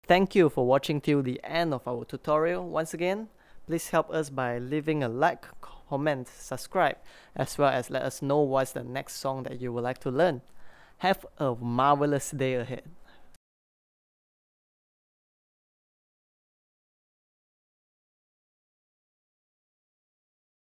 Thank you for watching till the end of our tutorial. Once again, please help us by leaving a like, comment, subscribe, as well as let us know what's the next song that you would like to learn. Have a marvelous day ahead.